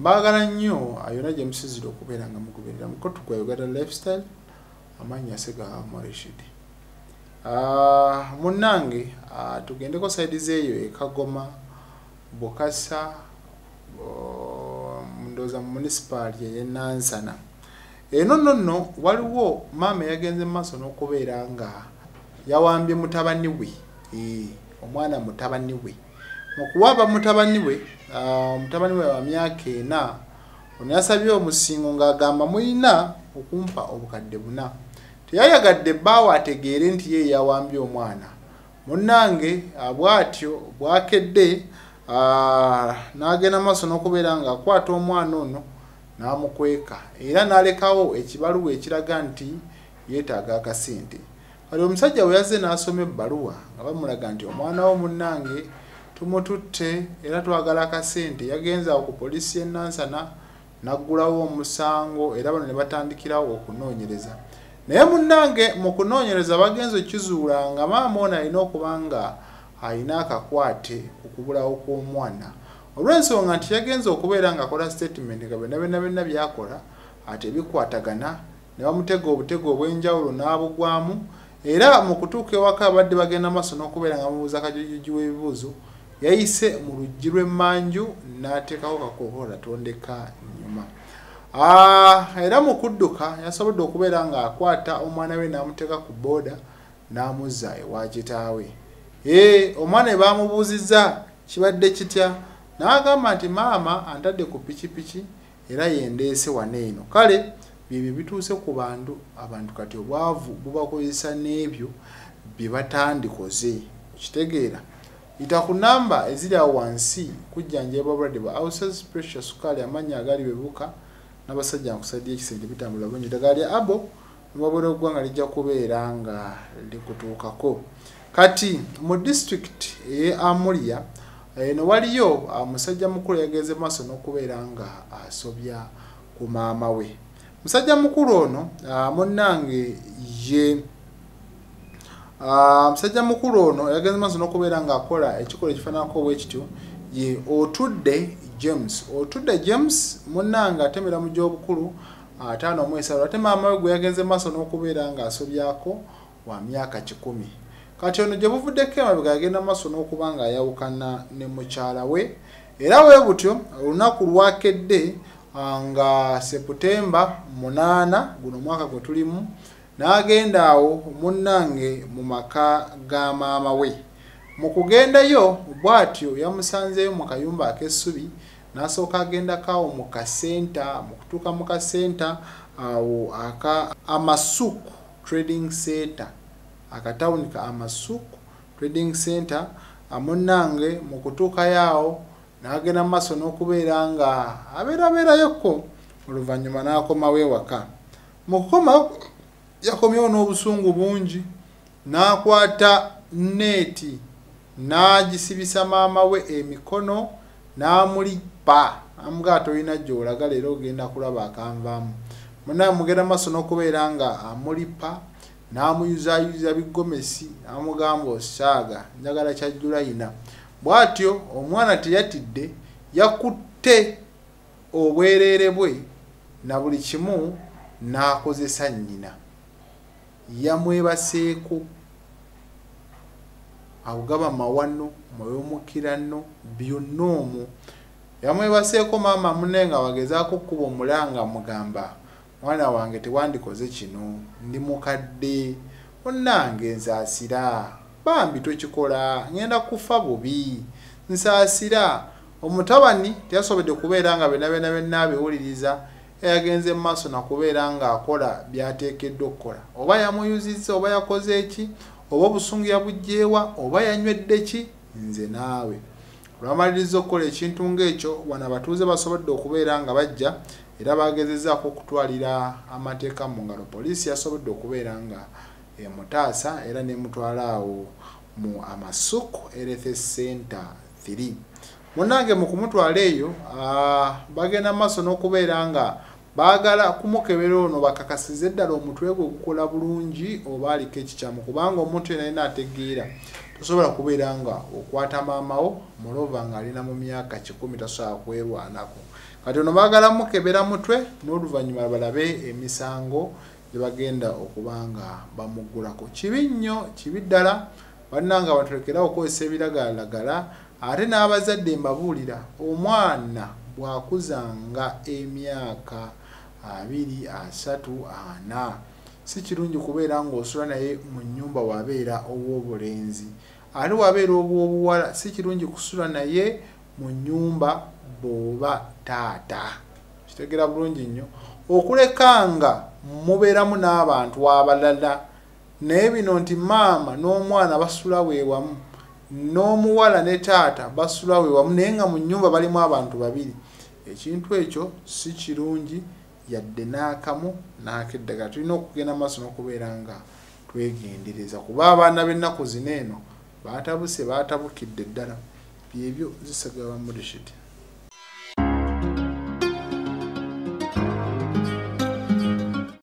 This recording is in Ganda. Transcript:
mbagala nnyo ayona gye musizira okubeera nga mugoberera mukotu gwa Uganda Lifestyle amanya Sega Morishid. Munnange tugendeko side zeeyo Kagoma Bokasa ndoza municipal ye Nansana. No waliwo maama yagenze maso n'okubeera nga yawambye mutabani we omwana mutabani we mukuwaba mutabani we wa myaka 4 ono yasabye omusingo ng'agamba muyina okumpa obukadde 4 teyayagadde bbaawo ategeere nti ye yawambye omwana munnange bwatyo bwakedde n'agenda maaso n'okubeera nga akwata omwana ono n'amukweka era n'alekawo ekibaluwa ekiraga nti yeetaaga akasente. Kale omusajja we yazze n'asoma ebbaluwa nga bamulaga nti omwana wo munnange tumututte era twagala akasente. Yagenza ku poliisi y'e Nansana n'aggulawo omusango era bano ne batandikirawo okunoonyereza. Naye munnange mu kunoonyereza bagenze okizuula nga maama ono alina okuba nga alina akakwate okubulawo kw'omwana olw'ensonga nti yagenza okubeera nga akola statement nga byonna byakola ate bikwatagana ne bamutega obutego obw'enjawulo n'abugwamu era mu kutuuka ewaka abadde bagenda maaso n'okubeera nga bamubuuza akajujjuji w'ebibuuzo yayise mu luggi lw'emmanju n'ateekawo kakoohoola tondeka nnyuma. Era mu kudduka yasobodde okubeera nga akwata omwana we n'amuteeka ku booda n'amuzza ewa kitaawe. Omwana we baamubuuzizza kibadde kitya n'agamba nti maama antadde ku pikipiki era yendeese wano eno. Kale byebyo bituuse ku abantu kati obwavu bubakozesa n'ebyo bye batandikoze okitegeera. Ita ku namba eziri awo wansi kujjanjaba obulwadde bwa ulcers, pressure, sukaali, amannya agali bebuka n'abasajja nkusajja ekisente bitambula bungi. Eddagala lya abo mubabwera oggwanga lijja kubeera nga likutuukako. Kati mu district ey'e Amulia eno waliyo musajja mukulu yageze maaso n'okubeera nga asobya ku maama we. Musajja mukulu ono munnange ye musajja mukulu ono yageze maaso n'okubeera nga akola ekikola ekifaananako bwekityo ye Otudde James munnange atemera mu gy'obukulu 53 ate maama we gwe yageze maaso n'okubeera nga asobyako wa myaka 10. Kati ono gye buvuddeko emabega yagenda maaso n'okuba nga ayawukana ne mukyala we era we butyo olunaku lwakedde nga Septemba 8 guno mwaka gwe tulimu n'agenda awo munnange mu maka ga maama we. Mu kugendayo bw'atyo yamusanzeyo mu kayumba ak'essubi n'asooka agendakaawo mu kasenta. Mu kutuuka mu kasenta awo aka Amasuku Trading Center akatawuni ka Amasuku Trading Center munnange mu kutuuka yawo n'agenda maaso n'okubeera nga abeerabeerayoko oluvannyuma n'akomawo ewaka. Mu kukoma yakomyewo n'obusungu bungi n'akwata neeti n'agisibisa maama we emikono n'amulipa amugaa tolina gy'olaga leero ogenda kulaba akanvaamu. Munnange mugenda maaso n'okubeera nga amulipa n'amuyuzaayuza bigomesi amugamba osaaga njagala kyajjulayina. Bw'atyo omwana teyatidde yakutte obwereere bwe na buli kimu n'akozesa nnyina. Yamwebaseeko awugaba mawano mwewomukirano byonna omwo yamwebaseeko maama munne nga wagezaako okkuba omulanga mugamba mwana wange tewandikoze kino ndi mukadde munnange nsaasira bambi tokikola ngenda kufa bubi nsaasira. Omutabani teyasobodde kubeera nga byonna abiwuliriza yagenze maaso nakubeera nga akola byateekeddwa okukola. Oba yamuyuzizza oba yakoze eki oba obusungu yabugjeewa oba yanywedde ki nze naawe. Olwamaliriza okukola ekintu ng'ekyo wano abatuuze basobodde okubeera nga bajja era bagezezzaako okutwalira amateeka mu ngalo. Poliisi yasobodde okubeera nga emutaasa era n'emutwala awo mu Amasuku Health Center 3. Munnange mu kumutwala eyo bagenda maaso n'okubeera nga baagala kumukebera ono bakakasize ddala omutwe gwe gukola bulungi oba aliko ekikyamu kubanga omuntu yena yena ategeera tosobola kubeera nga okwata maama wo mulova nga alina mu myaka 10 tasobola kwerwanako. kati ono baagala mukebera mutwe n'oluvannyuma balabe emisango gye bagenda okubanga bamuggulako. Kibi nnyo, kibi ddala bannanga batulekerawo okukozesa ebiragalalagala. Ate n'abazadde mbabuulira, omwana bw'akuzanga emyaka 2, 3, 4 si kirungi kubeera ng'osula naye mu nnyumba wabeera ow'obulenzi. Ate wabeera obw'obuwala si kirungi kusula naye mu nnyumba bw'oba taata. Kitegeera bulungi nnyo. Okulekanga mubeeramu n'abantu abalala naye bino nti maama n'omwana basula weewamu, n'omuwala ne taata basula weewamu naye nga mu nnyumba balimu abantu babiri, ekintu ekyo si kirungi yadde n'akamu n'akeddagala. Tulina okugenda maaso n'okubeera nga twegendereza kuba abaana b'ennaku zino eno baatabuse, baatabukidde ddala. Byebyo zisagala Murishid.